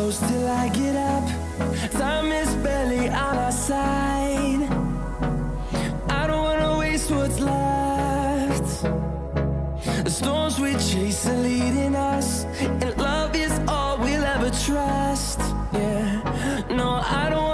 close till I get up. Time is barely on our side. I don't wanna waste what's left. The storms we chase are leading us, and love is all we'll ever trust. Yeah, no, I don't